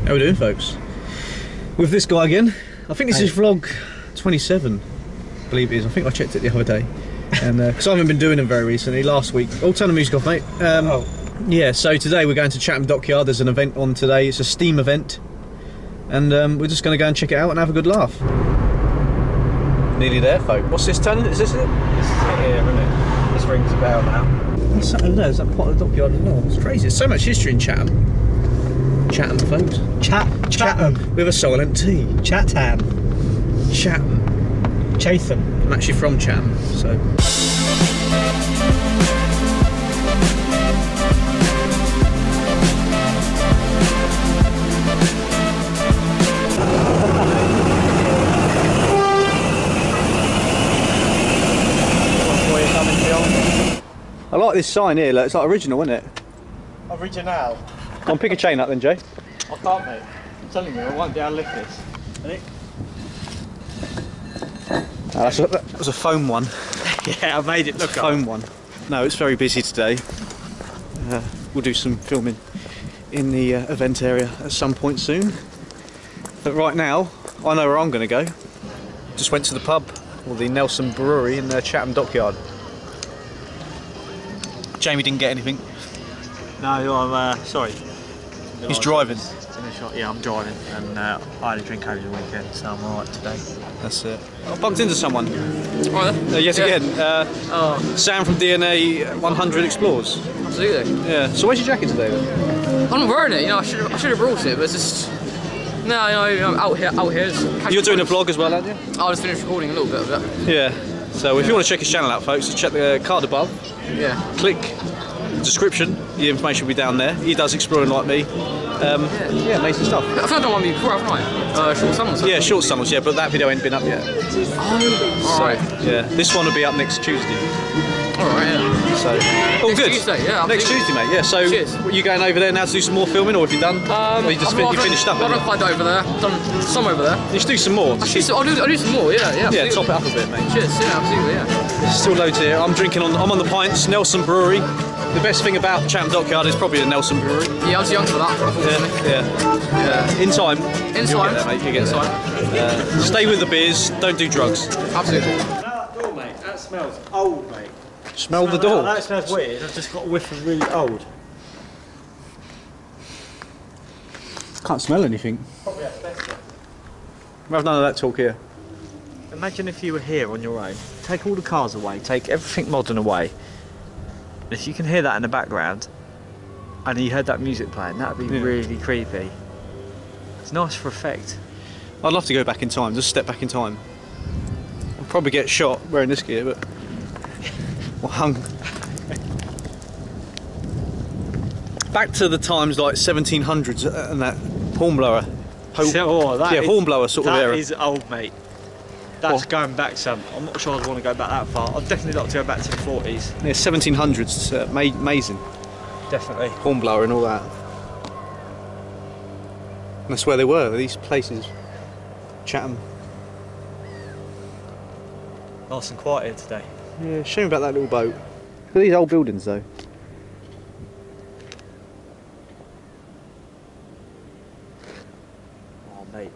How we doing, folks? With this guy again. I think this is vlog 27, I believe it is. I think I checked it the other day. And because I haven't been doing them very recently. Last week, turn the music off, mate. Yeah, so today we're going to Chatham Dockyard. There's an event on today. It's a steam event. And we're just going to go and check it out and have a good laugh. Nearly there, folk. What's this turning? Is this it? This is it here, isn't it? This rings a bell now. What's that over there? Is that part of the dockyard as well? It's crazy. There's so much history in Chatham. Chatham, folks. Chatham. With a silent T. Chatham. Chatham. I'm actually from Chatham, so. I like this sign here, look, it's like original, isn't it? Original. Go on, pick a chain up then, Jay. I can't, mate. I'm telling you, I won't be able to lift this. Ready? That was a foam one. Yeah, I made it look foam one. No, it's very busy today. We'll do some filming in the event area at some point soon. But right now, I know where I'm going to go. Just went to the pub, or the Nelson Brewery in the Chatham Dockyard. Jamie didn't get anything. No, I'm sorry. He's driving. Yeah, I'm driving, and I had a drink over the weekend, so I'm alright today. That's it. I bumped into someone. Oh, yet again. Sam from DNA100 Explores. Absolutely. Yeah. So where's your jacket today then? I'm not wearing it. You know, I should have brought it, but it's just no. You know, out here. You're doing a vlog as well, aren't you? I'll just finish recording a little bit of it. Yeah. So if you want to check his channel out, folks, just check the card above. Yeah. Click the description. The information will be down there. He does exploring like me. Yeah, amazing stuff. I've done one before, haven't I? Short summers. Yeah, short summers. Yeah, but that video ain't been up yet. Oh, alright. Yeah, this one will be up next Tuesday. Alright, yeah. So, all next good. Tuesday, yeah. Next Tuesday, mate. Yeah. So, cheers. You going over there now to do some more filming, or have you done? Or you just you finished up? I've done quite over there. I've done some over there. You should do some more. I'll do some more. Yeah. Yeah, top it up a bit, mate. Cheers. Yeah, absolutely. Yeah. There's still loads here. I'm on the pints. Nelson Brewery. The best thing about Chatham Dockyard is probably the Nelson Brewery. Yeah, I was young for that, unfortunately. Yeah. In time. In time. There, mate. You get there. Stay with the beers. Don't do drugs. Absolutely. That door, mate, that smells old, mate. Smell the door. That smells weird. I've just got a whiff of really old. Can't smell anything. Probably asbestos. We have none of that talk here. Imagine if you were here on your own. Take all the cars away. Take everything modern away. If you can hear that in the background, and you heard that music playing, that'd be really creepy. It's nice for effect. I'd love to go back in time, just step back in time. I'll probably get shot wearing this gear, but well, hung. Back to the times like 1700s and that hornblower. Hornblower sort of era. That is old, mate. That's going back some. I'm not sure I'd want to go back that far. I'd definitely like to go back to the 40s. Yeah, 1700s. Amazing. Definitely. Hornblower and all that. And that's where they were, these places. Chatham. Nice and quiet here today. Yeah, show me about that little boat. Look at these old buildings though. Oh, mate.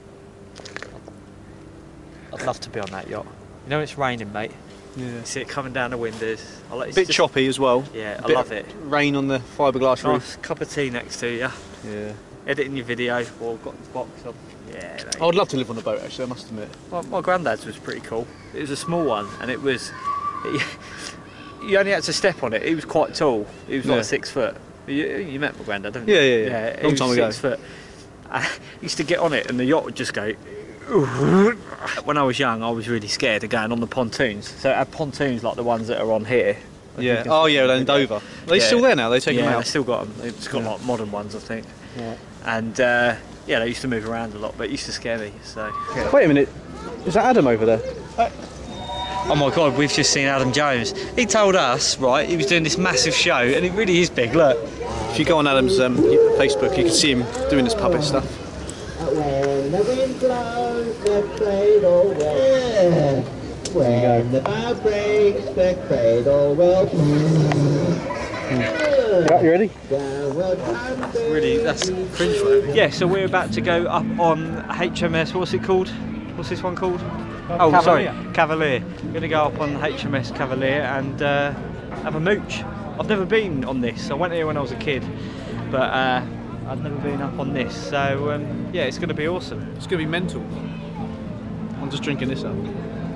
I'd love to be on that yacht. You know it's raining, mate. Yeah. You see it coming down the windows. Bit choppy as well. Yeah, I love it. Rain on the fiberglass roof. Nice cup of tea next to you. Yeah. Editing your video or got the box up. Yeah. Mate. I would love to live on a boat actually, I must admit. My granddad's was pretty cool. It was a small one and it was... you only had to step on it. He was quite tall. He was like 6 foot. You met my granddad, didn't you? Yeah. Long time ago. 6 foot. I used to get on it and the yacht would just go... When I was young, I was really scared of going on the pontoons. So it had pontoons like the ones that are on here. Yeah. Oh yeah, they're in Dover. Are they still there now? They take them out. Yeah, they still got them. They've got like modern ones, I think. Yeah. And yeah, they used to move around a lot, but it used to scare me. So. Yeah. Wait a minute. Is that Adam over there? Oh my God, we've just seen Adam Jones. He told us, right, he was doing this massive show, and it really is big. Look. If you go on Adam's Facebook, you can see him doing his puppet stuff. When the wind blows, the cradle will. When the bow breaks, the cradle will. You ready? Really, that's cringe. Yeah, so we're about to go up on HMS, what's it called? What's this one called? Oh, Cavalier. sorry, Cavalier. We're going to go up on HMS Cavalier and have a mooch. I've never been on this. I went here when I was a kid, but I've never been up on this. So yeah, it's going to be awesome. It's going to be mental. I'm just drinking this up.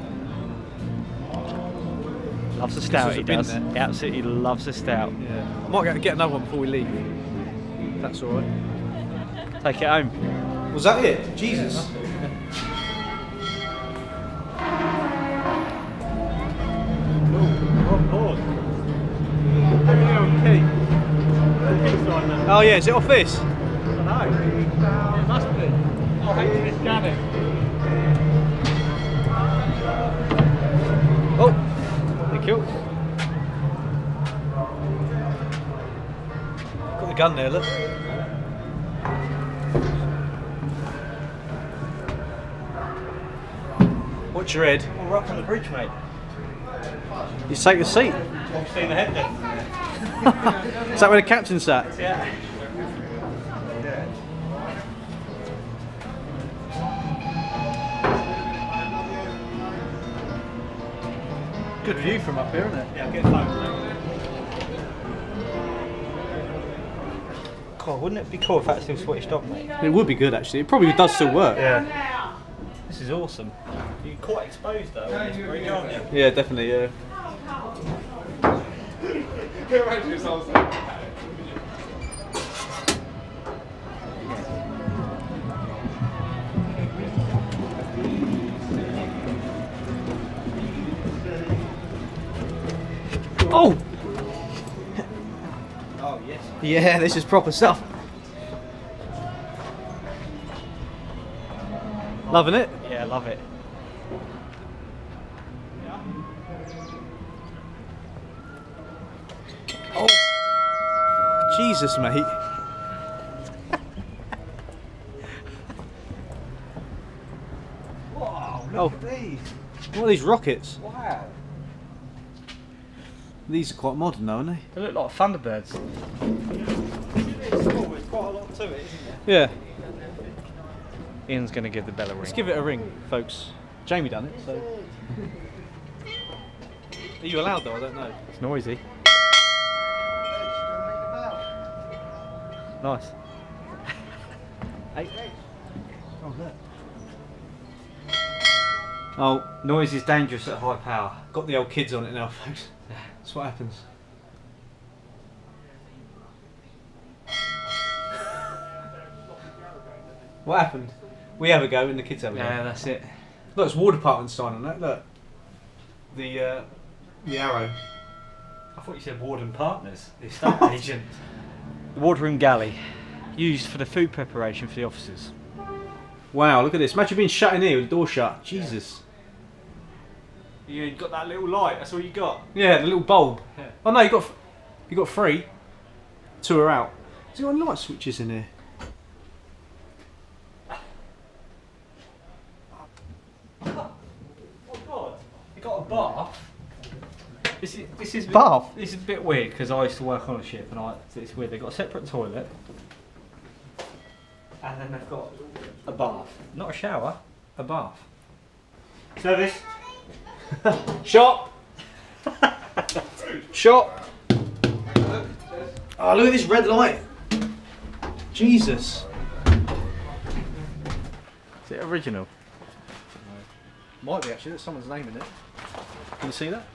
Loves a stout, he does. He absolutely loves a stout. Yeah. I might get another one before we leave. If that's alright. Take it home. Was that it? Jesus. Oh yeah, is it off this? I don't know. It must be. Oh, HMS Cavalier. Oh, thank you. Got the gun there, look. Watch your head. We're up on the bridge, mate. You take the seat. I've seen the head then. Is that where the captain sat? Yeah. Good view from up here, isn't it? Yeah, good phone. God, wouldn't it be cool if that still switched on, mate? It would be good actually. It probably does still work. Yeah. This is awesome. You're quite exposed though in this bridge, aren't you? Yeah, definitely, yeah. Oh! Oh, yes. Yeah, this is proper stuff. Loving it? Yeah, I love it. Oh! Jesus, mate. Wow, look at these. What are these rockets? Wow. These are quite modern though, aren't they? They look like Thunderbirds. There's quite a lot to it, isn't there? Yeah. Ian's going to give the bell a ring. Let's give it a ring, folks. Jamie done it, so... Are you allowed though? I don't know. It's noisy. Nice. Hey. Oh, look. Oh, Noise is dangerous at high power. got the old kids on it now, folks. That's what happens. What happened? We have a go and the kids have a go. Yeah, that's it. Look, it's War Department sign on that. Look, the arrow. I thought you said Warden Partners, the estate agent. The wardroom galley, used for the food preparation for the officers. Wow, look at this. Imagine being shut in here with the door shut. Jesus. You got that little light. That's all you got. Yeah, the little bulb. Yeah. Oh no, you got 3. 2 are out. Is there any light switches in here? Oh God! You got a bath. This is Bath? This is a bit weird because I used to work on a ship and it's weird. They've got a separate toilet and then they've got a bath, not a shower, a bath. Service. Shop! Shop! Oh, look at this red light! Jesus! Is it original? Might be actually, there's someone's name in it. Can you see that?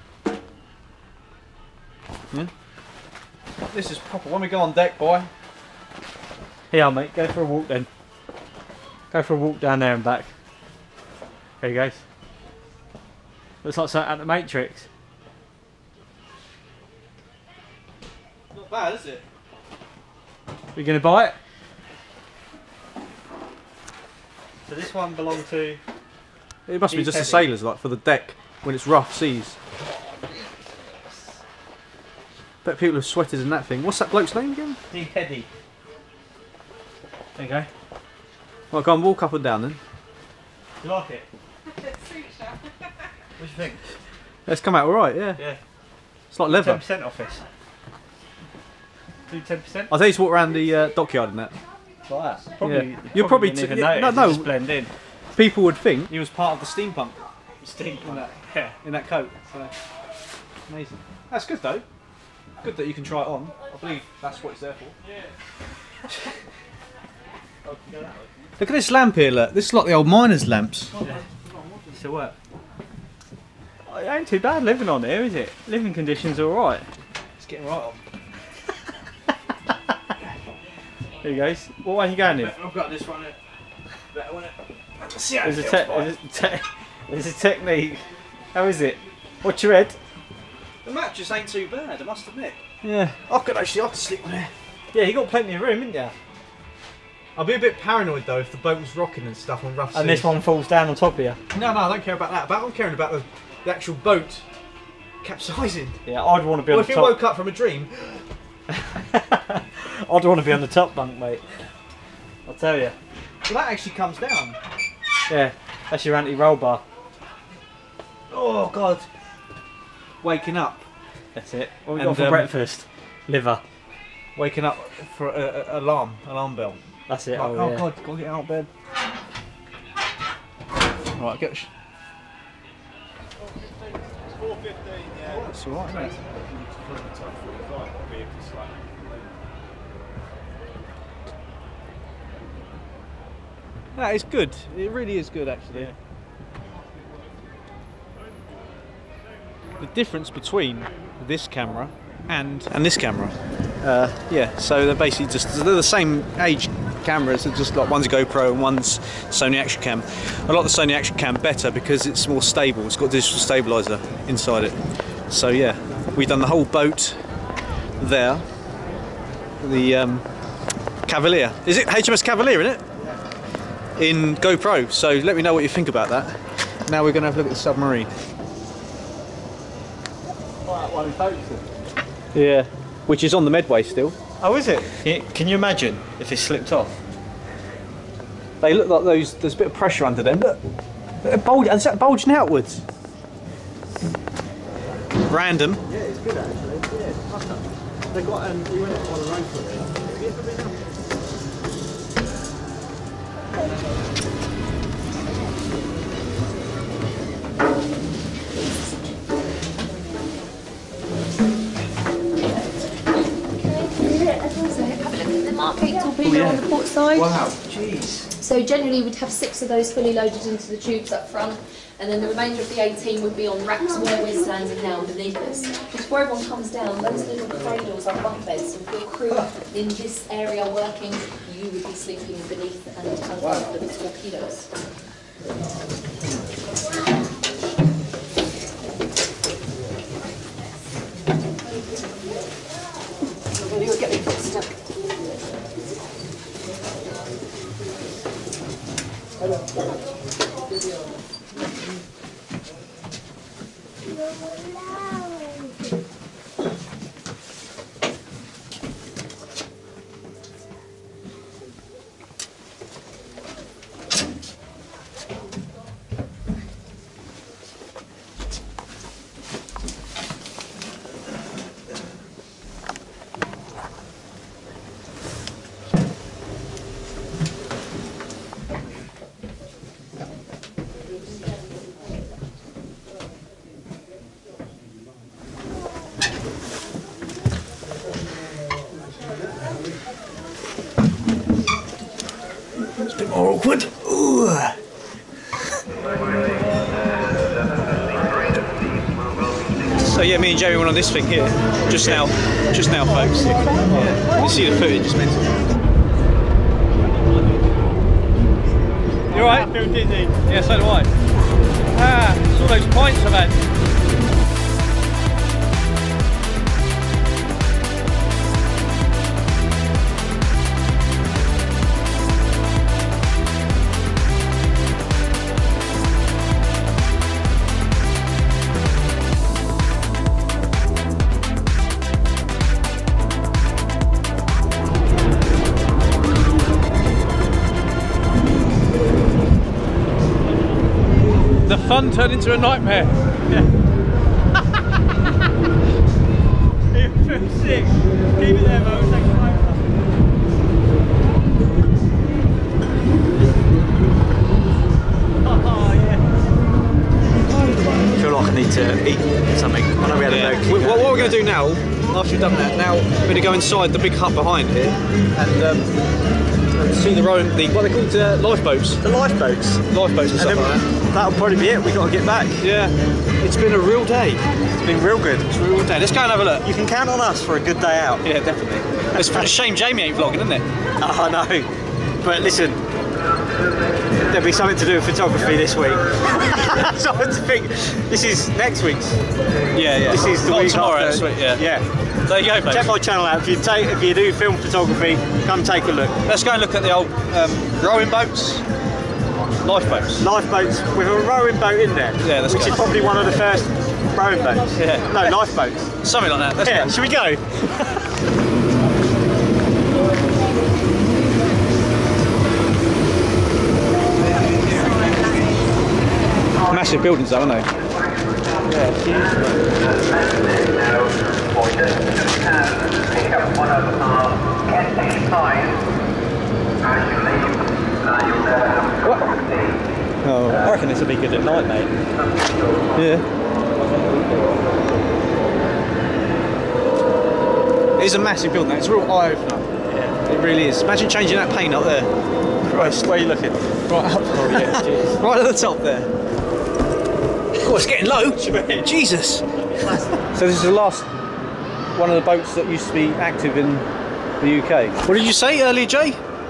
Yeah. This is proper. When we go on deck, boy. Here, mate. Go for a walk then. Go for a walk down there and back. There you go. Looks like something at the Matrix. Not bad, is it? You gonna buy it? So this one belonged to... It must be He's just the heavy. sailors, like for the deck when it's rough seas. Bet people have sweated in that thing. What's that bloke's name again? Deep Heady. There you go. Well, go and walk up and down then. You like it? What do you think? It's come out alright, yeah. Yeah. It's like leather. 10% off this. Do 10%? I'll tell you to walk around the dockyard and that. Like that. Probably, Yeah. You'll probably wouldn't even yeah, notice, no, it just blend in. People would think he was part of the steampunk Yeah. in that coat. So amazing. That's good though. Good that you can try it on. I believe that's what it's there for. Yeah. Look at this lamp here. Look, this is like the old miners' lamps. Still work. Oh, it ain't too bad living on here, is it? Living conditions are alright. It's getting right on. There you go. What way are you going in? I've got this one here. Better, won't it? See how There's a technique. How is it? What's your head? The mattress ain't too bad, I must admit. Yeah. I could sleep on here. Yeah, you got plenty of room, haven't you? I'll be a bit paranoid though if the boat was rocking and stuff on rough seas. And this one falls down on top of you. No, I don't care about that. But I'm caring about the actual boat capsizing. Yeah, I'd want to be on the top. Well, if you woke up from a dream. I'd want to be on the top bunk, mate. I'll tell you. Well, that actually comes down. Yeah, that's your anti-roll bar. Oh God. Waking up. That's it. What we got for breakfast? Liver. Waking up for alarm bell. That's it. Like, oh yeah. God, gotta get out of bed. Right, get. It's 4:15. Yeah. Oh, that's alright, isn't it? That is good. It really is good, actually. Yeah. The difference between this camera and this camera, yeah. So they're basically they're the same age cameras. They're just like one's a GoPro and one's Sony Action Cam. I like the Sony Action Cam better because it's more stable. It's got digital stabilizer inside it. So yeah, we've done the whole boat there. The Cavalier. Is it HMS Cavalier in it? In GoPro. So let me know what you think about that. Now we're going to have a look at the submarine. Yeah, which is on the Medway still. Oh, is it? Can you imagine if it slipped off? They look like those. There's a bit of pressure under them. Look, is that bulging outwards? Random. Yeah, it's good actually. Yeah, they got we went on a road for it. Mark 8 torpedo on the port side. Wow, jeez. So generally we'd have 6 of those fully loaded into the tubes up front, and then the remainder of the 18 would be on racks where we're standing now beneath us. Before everyone comes down, those little cradles are bunk beds, so if your crew in this area working, you would be sleeping beneath and under the torpedoes. You'll get me stuck. It's a bit more awkward. Ooh. So yeah, me and Jamie went on this thing here just now, folks. Yeah. You see the footage, it's mental. You alright? I feel dizzy. Yeah, so do I. It's all those pints I've had. The fun turned into a nightmare. You feel sick. Keep it there, Mo. after you've done that, now we're going to go inside the big hut behind here and see the rowing, what are they called, lifeboats? The lifeboats. Lifeboats and stuff like that. That'll probably be it. We've got to get back. Yeah, it's been a real day. It's been real good. It's a real day. Let's go and have a look. You can count on us for a good day out. Yeah, definitely. It's a shame Jamie ain't vlogging, isn't it? I know. But listen, there'll be something to do with photography this week. So I think this is next week's. Yeah. This is the Not week tomorrow, after. Next week, yeah. Yeah. There you go, folks. Check my channel out. If you do film photography, come take a look. Let's go and look at the old rowing boats, lifeboats. Lifeboats with a rowing boat in there. Yeah, let's which go. is probably one of the first rowing boats. Yeah. No, lifeboats. Something like that. Let's Yeah. go. Should we go? Massive buildings though, aren't they? Oh, I reckon this will be good at night, mate. Yeah. It is a massive building. It's a real eye-opener. Yeah. It really is. Imagine changing that paint up there. Christ, where are you looking? Right up. Oh yeah, jeez. Right at the top there. Oh, it's getting low. Jesus. So this is the last one of the boats that used to be active in the UK. What did you say earlier, Jay?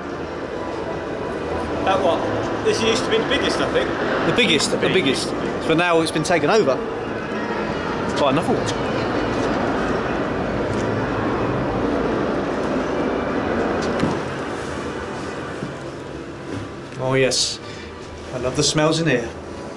That what? This used to be the biggest, I think. The biggest. For now it's been taken over by another one. Oh yes, I love the smells in here.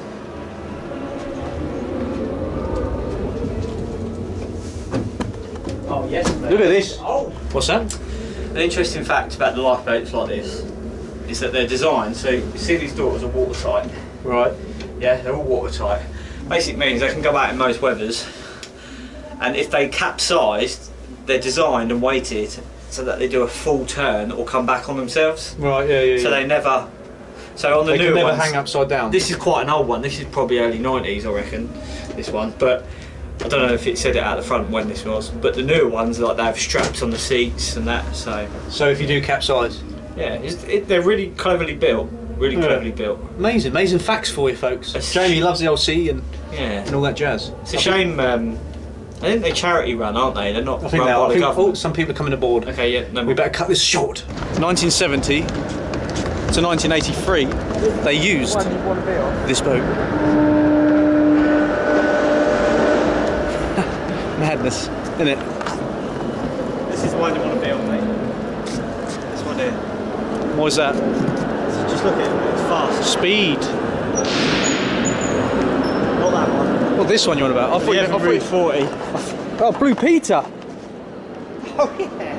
Oh yes, mate. Look at this. Oh. What's that? An interesting fact about the lifeboats like this is that they're designed, so you see these doors are watertight. Right. Yeah, they're all watertight. Basically means they can go out in most weathers, and if they capsized, they're designed and weighted so that they do a full turn or come back on themselves. Right, yeah. So they never. So on the They new can never ones, hang upside down. this is quite an old one. This is probably early 90s, I reckon. This one, but I don't know if it said it out the front when this was. But the newer ones, like they have straps on the seats and that. So if you do capsize. yeah, they're really cleverly built. Really cleverly built. Amazing facts for you folks. Jamie loves the old sea and Yeah. all that jazz. It's a shame. I think they're charity run, aren't they? They're not I think run they are. by I the think government. some people are coming aboard. Okay, yeah, no. We better cut this short. 1970 to 1983, they used this boat. Madness, isn't it? This is the one you want to be on, mate. This one here. What is that? Just look at it. It's fast. Speed. Not that one. Well, this one you're on about? I thought Yeah, you Route 40. Oh, Blue Peter. Oh yeah.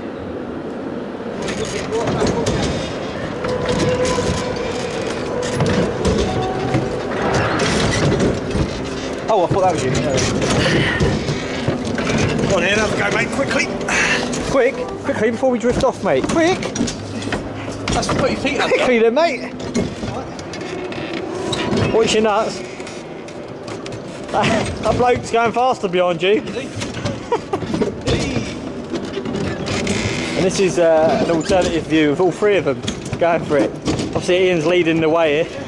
Oh, I thought that was you. Go on in, have a go, mate. Quickly before we drift off, mate. Quick. That's put your feet up. Quickly then, mate. Watch your nuts. That bloke's going faster behind you. And this is an alternative view of all three of them going for it. Obviously Ian's leading the way here.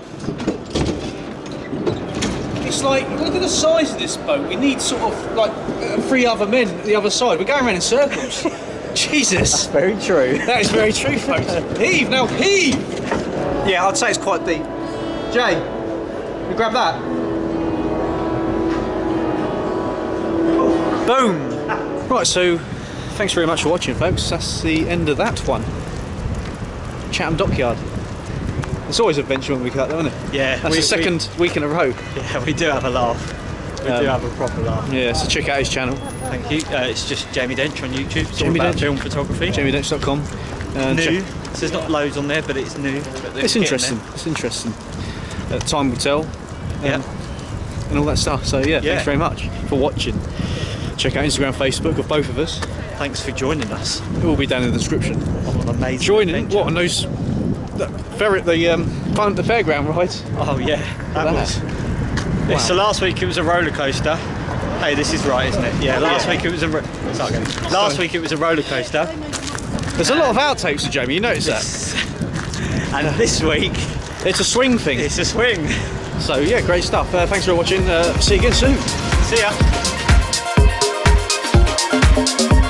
It's like, look at the size of this boat. We need sort of like 3 other men at the other side. We're going around in circles. Jesus. Very true. That is very true, folks. Heave, now heave! Yeah, I'd say it's quite deep. Jay, you grab that. Boom! Right, so thanks very much for watching, folks. That's the end of that one. Chatham Dockyard. It's always adventure when we cut, isn't it? Yeah. That's the second week in a row. Yeah, we do have a laugh. We do have a proper laugh. Yeah, so check out his channel. Thank you. It's just Jamie Dench on YouTube. It's Jamie all about Dench. film photography. JamieDench.com. New. So there's not loads on there, but it's new. But It's interesting. It's interesting. Time will tell. Yeah. And all that stuff. So yeah, Yeah. thanks very much for watching. Check out Instagram, Facebook of both of us. Thanks for joining us It will be down in the description. on an amazing Joining adventure. what on those the fairground rides. Oh yeah, that was. Yeah, so last week it was a roller coaster. Hey, this is right, isn't it? Yeah. Last week it was a week it was a roller coaster. There's a lot of outtakes to Jamie. You notice that? And this week It's a swing thing. it's a swing. So yeah, great stuff. Thanks for watching. See you again soon. See ya.